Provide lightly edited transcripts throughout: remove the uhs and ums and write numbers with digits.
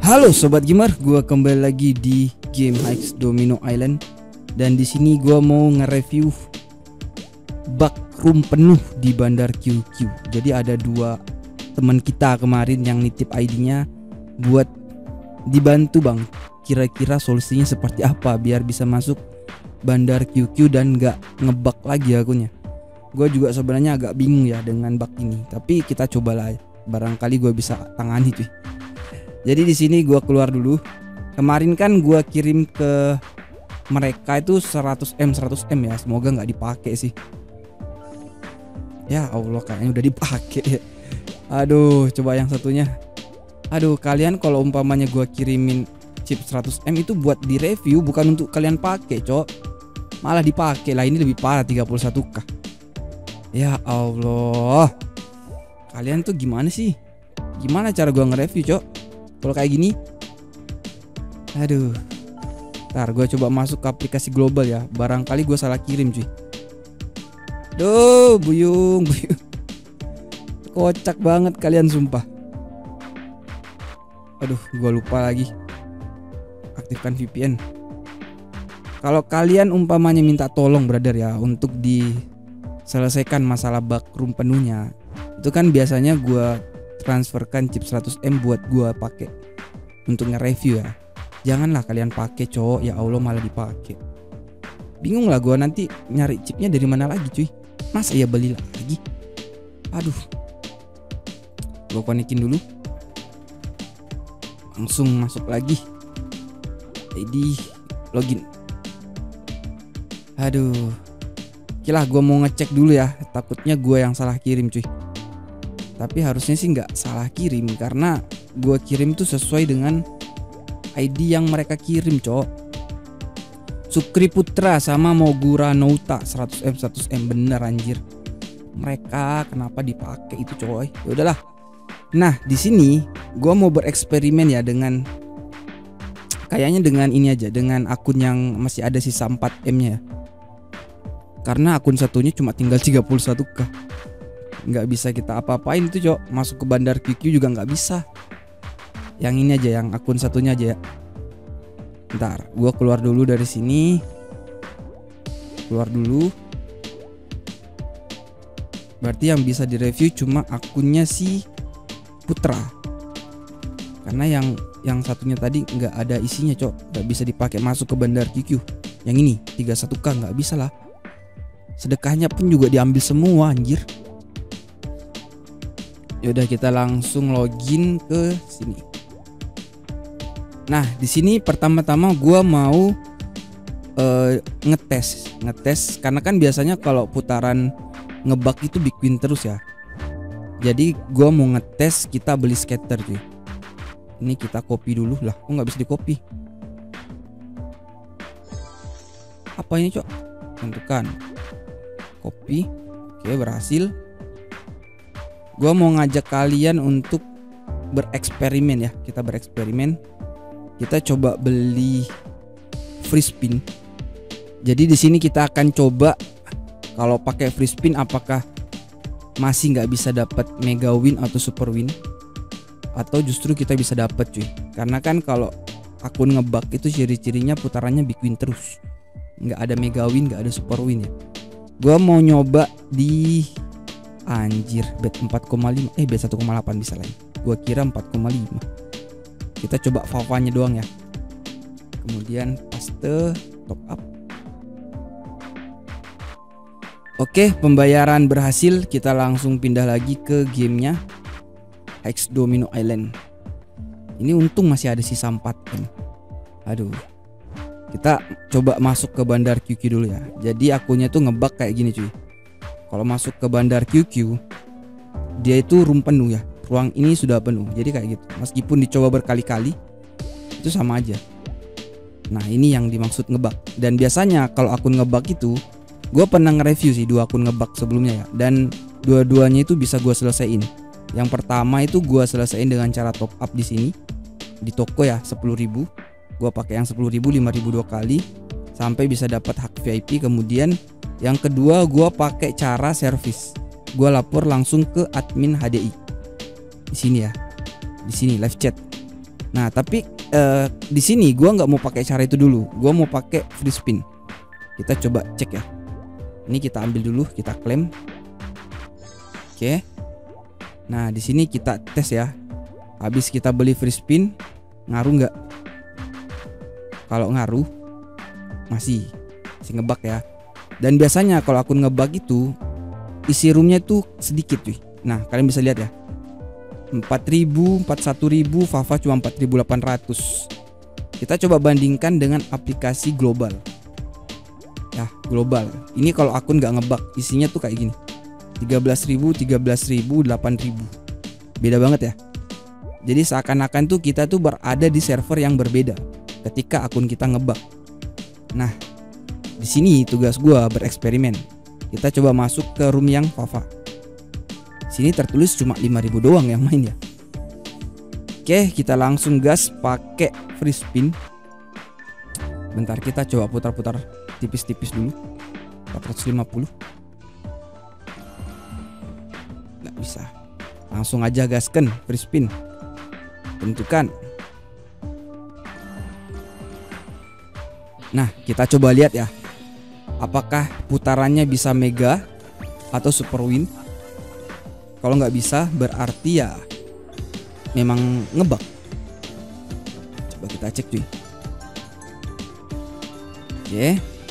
Halo sobat gamer, gua kembali lagi di game Hex Domino Island. Dan di sini gua mau nge-review bug room penuh di Bandar QQ. Jadi ada dua teman kita kemarin yang nitip ID-nya buat dibantu bang. Kira-kira solusinya seperti apa biar bisa masuk Bandar QQ dan nggak ngebug lagi akunnya. Gue juga sebenarnya agak bingung ya dengan bug ini, tapi kita cobalah, barangkali gue bisa tangani cuy. Jadi di sini gue keluar dulu. Kemarin kan gue kirim ke mereka itu 100M ya, semoga nggak dipakai sih. Ya Allah, kayaknya udah dipakai. Aduh, coba yang satunya. Aduh, kalian kalau umpamanya gue kirimin chip 100M itu buat direview, bukan untuk kalian pakai, cok. Malah dipakai lah, ini lebih parah 31k. Ya Allah, kalian tuh gimana sih? Gimana cara gue nge-review, cok? Kalau kayak gini, aduh. Ntar gue coba masuk ke aplikasi global ya. Barangkali gue salah kirim cuy. Duh, buyung. Kocak banget kalian sumpah. Aduh, gue lupa lagi aktifkan VPN. Kalau kalian umpamanya minta tolong brother ya, untuk diselesaikan masalah bug room penuhnya, itu kan biasanya gue transferkan chip 100M buat gua pakai untuk nge-review ya. Janganlah kalian pakai, cowok. Ya Allah, malah dipakai. Bingung lah gua nanti nyari chipnya dari mana lagi cuy. Masa ya beli lagi? Aduh. Gua konekin dulu. Langsung masuk lagi. Jadi login. Aduh. Oke lah, gua mau ngecek dulu ya. Takutnya gua yang salah kirim cuy. Tapi harusnya sih nggak salah kirim, karena gue kirim tuh sesuai dengan ID yang mereka kirim, cok. Sukri Putra sama Mogura Nouta 100M bener anjir. Mereka kenapa dipakai itu, coy? Ya udahlah. Nah, di sini gue mau bereksperimen ya dengan kayaknya dengan ini aja, dengan akun yang masih ada sisa 4M-nya. Karena akun satunya cuma tinggal 31k. Nggak bisa kita apa-apain itu, cok. Masuk ke Bandar QQ juga nggak bisa. Yang ini aja, yang akun satunya aja ya. Ntar gua keluar dulu dari sini. Keluar dulu. Berarti yang bisa direview cuma akunnya si Putra. Karena yang satunya tadi nggak ada isinya, cok. Nggak bisa dipakai masuk ke Bandar QQ. Yang ini 31k nggak bisa lah. Sedekahnya pun juga diambil semua anjir. Yaudah, kita langsung login ke sini. Nah, di sini pertama-tama gua mau ngetes karena kan biasanya kalau putaran ngebug itu bikin terus ya. Jadi gua mau ngetes, kita beli scatter cuy. Ini kita copy dulu lah. Kok nggak bisa di copy? Apa ini, cok? Tentukan copy. Oke, berhasil. Gua mau ngajak kalian untuk bereksperimen ya. Kita bereksperimen. Kita coba beli free spin. Jadi di sini kita akan coba kalau pakai free spin apakah masih nggak bisa dapat mega win atau super win, atau justru kita bisa dapat cuy. Karena kan kalau akun ngebug itu ciri-cirinya putarannya big win terus. Nggak ada mega win, nggak ada super win ya. Gua mau nyoba di anjir, bet 4,5 bet 1,8 bisa lagi. Gua kira 4,5. Kita coba Vavanya doang ya. Kemudian paste top up. Oke, pembayaran berhasil. Kita langsung pindah lagi ke gamenya Hex Domino Island. Ini untung masih ada sisa 4M. Aduh. Kita coba masuk ke Bandar QQ dulu ya. Jadi akunnya tuh ngebug kayak gini cuy. Kalau masuk ke Bandar QQ, dia itu room penuh ya. Ruang ini sudah penuh. Jadi kayak gitu. Meskipun dicoba berkali-kali, itu sama aja. Nah, ini yang dimaksud ngebug. Dan biasanya kalau akun ngebug itu, gue pernah nge-review sih 2 akun ngebug sebelumnya ya. Dan dua-duanya itu bisa gue selesaiin. Yang pertama itu gue selesaiin dengan cara top up di sini. Di toko ya, 10.000. Gue pakai yang 10.000, 5.000 2 kali sampai bisa dapat hak VIP. Kemudian yang kedua gue pakai cara service. Gue lapor langsung ke admin HDI. Di sini ya. Di sini live chat. Nah tapi di sini gua nggak mau pakai cara itu dulu. Gua mau pakai free spin. Kita coba cek ya. Ini kita ambil dulu, kita klaim. Oke. Nah di sini kita tes ya. Habis kita beli free spin, ngaruh nggak? Kalau ngaruh, masih ngebug ya. Dan biasanya kalau akun ngebug itu isi roomnya itu sedikit cuy. Nah kalian bisa lihat ya, 4.000, 41.000, Fafa cuma 4.800. Kita coba bandingkan dengan aplikasi global. Ya global. Ini kalau akun nggak ngebug, isinya tuh kayak gini. 13.000, 13.000, 8.000. Beda banget ya. Jadi seakan-akan tuh kita tuh berada di server yang berbeda ketika akun kita ngebug. Nah, di sini tugas gua bereksperimen. Kita coba masuk ke room yang Fafa. Sini tertulis cuma 5.000 doang yang main ya. Oke, kita langsung gas pakai free spin. Bentar, kita coba putar-putar tipis-tipis dulu. 450. Nggak bisa. Langsung aja gaskan free spin. Tentukan. Nah, kita coba lihat ya. Apakah putarannya bisa mega atau super win? Kalau nggak bisa berarti ya memang ngebug. Coba kita cek cuy. Oke.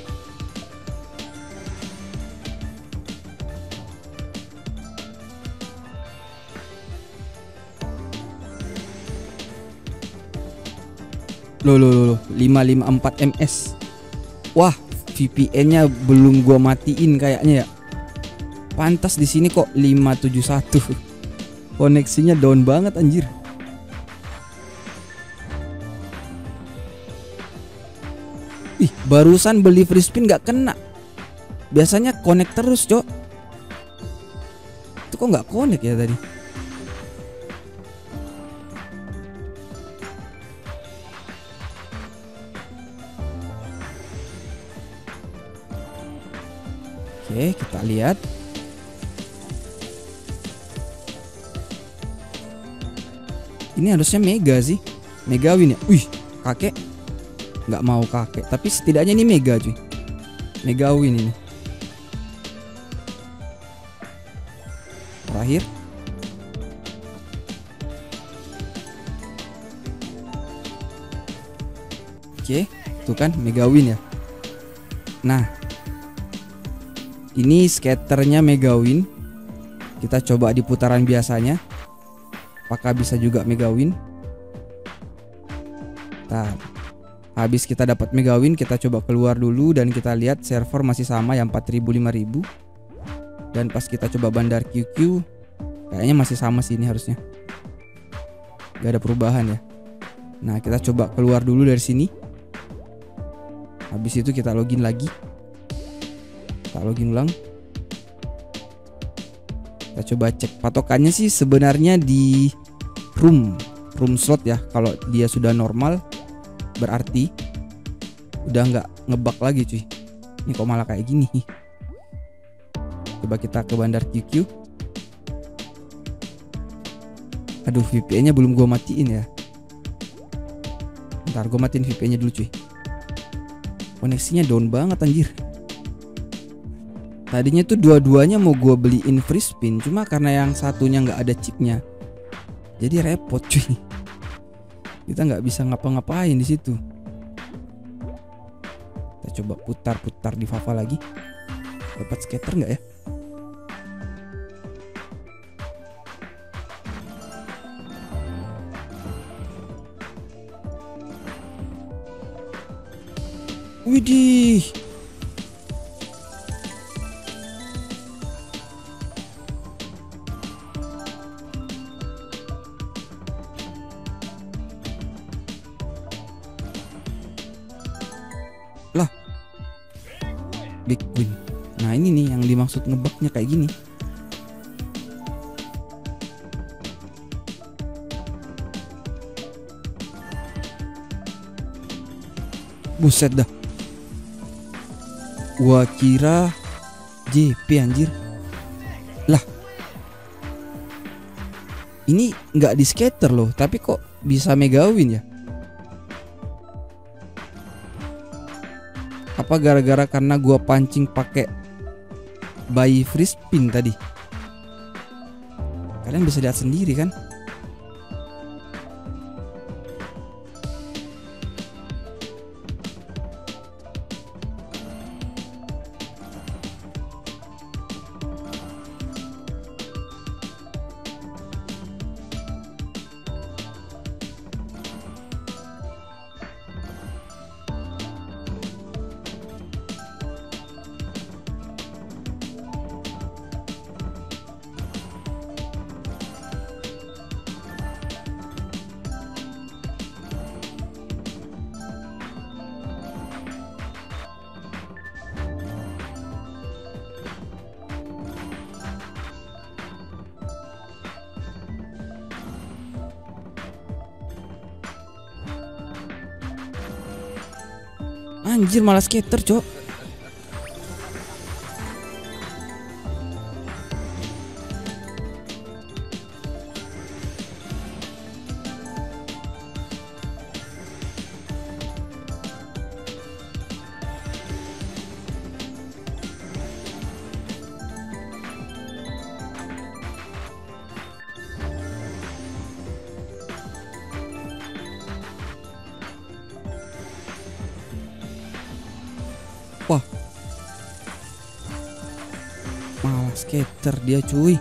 Loh 554 ms. Wah, VPN-nya belum gua matiin kayaknya ya. Pantas di sini kok 571. Koneksinya down banget anjir. Ih, barusan beli free spin gak kena. Biasanya connect terus, Cok. Itu kok gak connect ya tadi? Oke, kita lihat. Ini harusnya mega sih. Mega win ya. Wih, kakek. Nggak mau kakek. Tapi setidaknya ini mega cuy. Mega win ini. Terakhir. Oke, tuh kan mega win ya. Nah, ini skaternya mega win. Kita coba di putaran biasanya. Apakah bisa juga mega win? Nah, habis kita dapat mega win, kita coba keluar dulu dan kita lihat server masih sama yang 4.000 5.000. Dan pas kita coba bandar QQ, kayaknya masih sama sih ini harusnya. Gak ada perubahan ya. Nah, kita coba keluar dulu dari sini. Habis itu kita login lagi. Kita login ulang. Kita coba cek patokannya sih sebenarnya di room slot ya. Kalau dia sudah normal berarti udah nggak ngebug lagi cuy. Ini kok malah kayak gini. Coba kita ke bandar QQ. Aduh, VPN-nya belum gua matiin ya. Ntar gua matiin VPN-nya dulu cuy. Koneksinya down banget anjir. Tadinya tuh dua-duanya mau gue beliin free spin, cuma karena yang satunya nggak ada chipnya, jadi repot cuy. Kita nggak bisa ngapa-ngapain di situ. Kita coba putar-putar di Fafa lagi. Dapat skater nggak ya? Widih. Lah, big win. Nah ini nih yang dimaksud ngebugnya kayak gini. Buset dah. Gua kira JP anjir. Lah, ini nggak di scatter loh, tapi kok bisa mega win ya? Apa gara-gara karena gua pancing pakai buy free spin tadi? Kalian bisa lihat sendiri kan? Anjir, malah skater, cok. Wah, malah skater dia, cuy.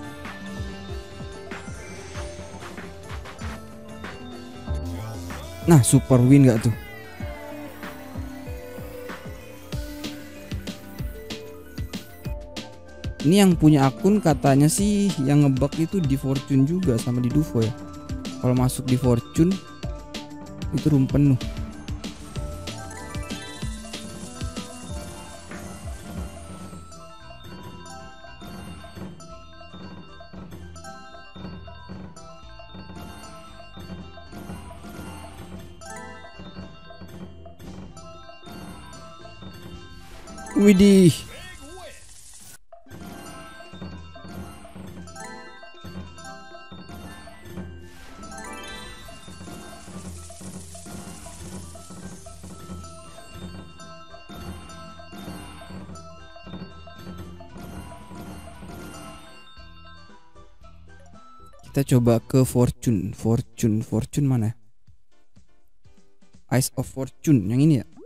Nah, super win gak tuh? Ini yang punya akun katanya sih yang ngebug itu di Fortune juga sama di Duvo ya. Kalau masuk di Fortune itu room penuh. Widih. Kita coba ke Fortune. Fortune mana? Eyes of Fortune yang ini ya.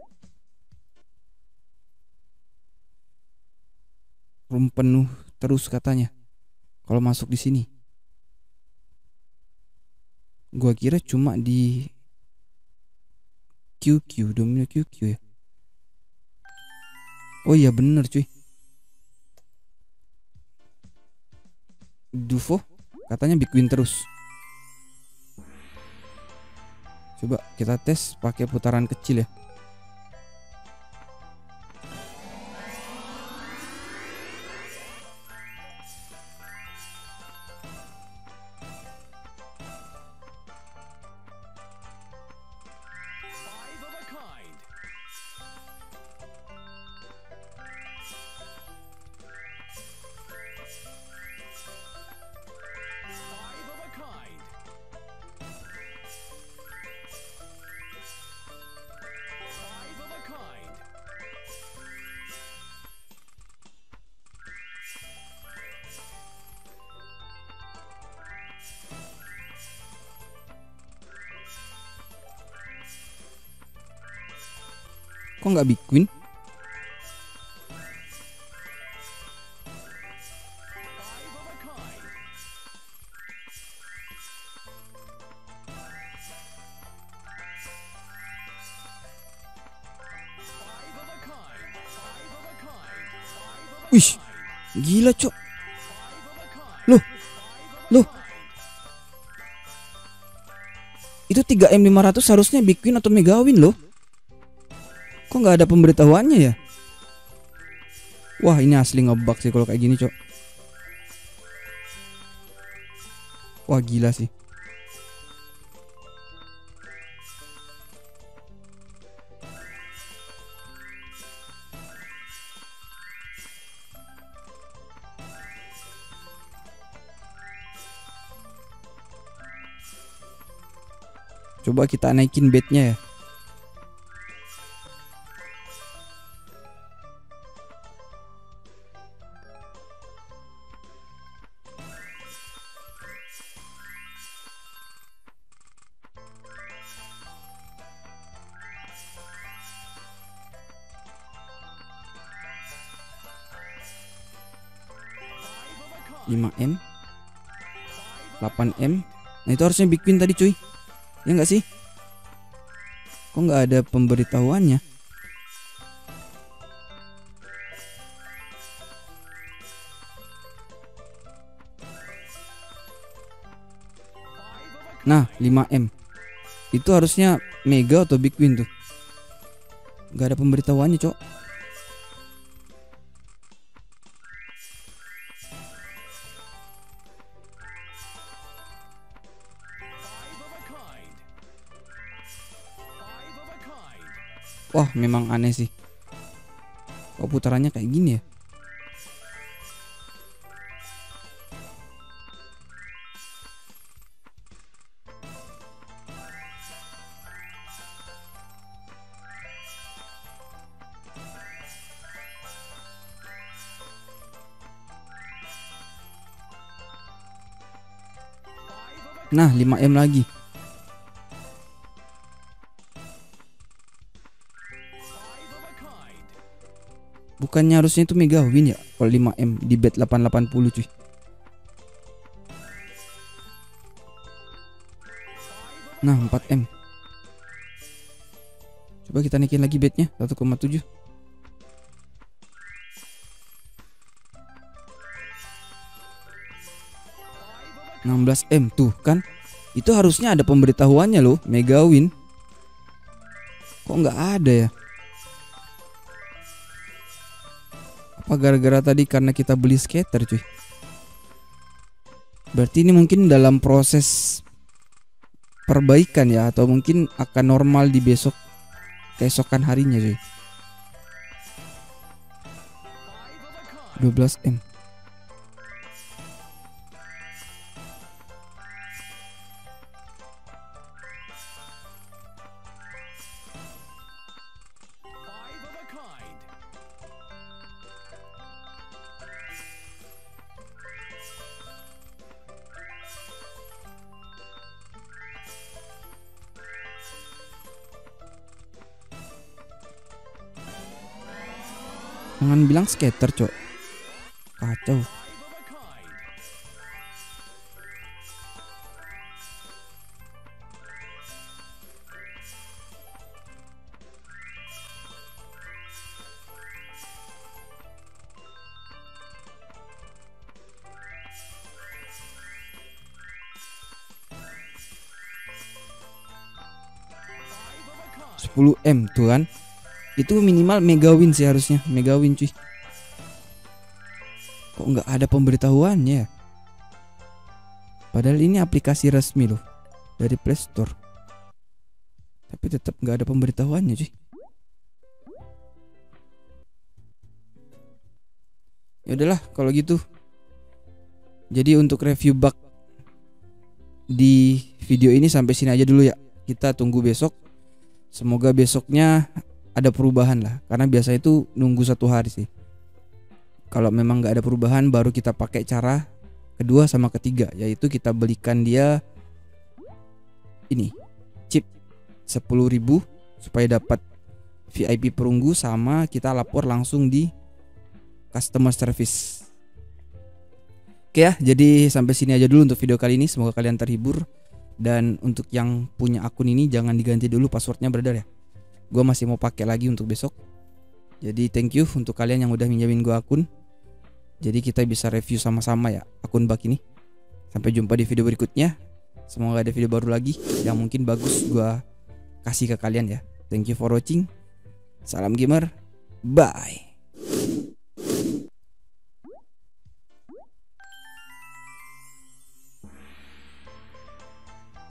Room penuh terus katanya kalau masuk di sini. Gua kira cuma di QQ, Domino QQ ya. Oh iya bener cuy. Duvo katanya big win terus. Coba kita tes pakai putaran kecil ya. Kok nggak big win? Wih, gila cok. Loh, loh. Itu 3M500 harusnya big win atau mega win loh. Kok nggak ada pemberitahuannya ya? Wah, ini asli ngebug sih kalau kayak gini cok. Wah gila sih. Coba kita naikin bednya ya. M 8M. Nah itu harusnya big win tadi cuy. Ya nggak sih? Kok nggak ada pemberitahuannya? Nah 5M itu harusnya mega atau big win tuh. Nggak ada pemberitahuannya cok. Wah memang aneh sih. Kok putarannya kayak gini ya? Nah 5M lagi. Bukannya harusnya itu mega win ya kalau 5M di bet 880 cuy. Nah 4M. Coba kita naikin lagi betnya 1,7. M tuh kan. Itu harusnya ada pemberitahuannya loh, mega win. Kok nggak ada ya? Apa gara-gara tadi karena kita beli scatter cuy? Berarti ini mungkin dalam proses perbaikan ya, atau mungkin akan normal di besok keesokan harinya cuy. 12M. Jangan bilang scatter cok. Kacau. M tuh kan. Itu minimal mega win sih harusnya. Mega win cuy. Kok nggak ada pemberitahuannya? Padahal ini aplikasi resmi loh dari Play Store. Tapi tetap nggak ada pemberitahuannya cuy. Ya udahlah kalau gitu. Jadi untuk review bug di video ini sampai sini aja dulu ya. Kita tunggu besok. Semoga besoknya ada perubahan lah, karena biasa itu nunggu 1 hari sih. Kalau memang nggak ada perubahan, baru kita pakai cara kedua sama ketiga, yaitu kita belikan dia ini chip 10.000 supaya dapat VIP perunggu, sama kita lapor langsung di customer service. Oke ya, jadi sampai sini aja dulu untuk video kali ini. Semoga kalian terhibur. Dan untuk yang punya akun ini jangan diganti dulu passwordnya brother ya. Gue masih mau pakai lagi untuk besok. Jadi thank you untuk kalian yang udah minjamin gue akun. Jadi kita bisa review sama-sama ya akun bug ini. Sampai jumpa di video berikutnya. Semoga ada video baru lagi yang mungkin bagus gue kasih ke kalian ya. Thank you for watching. Salam gamer. Bye.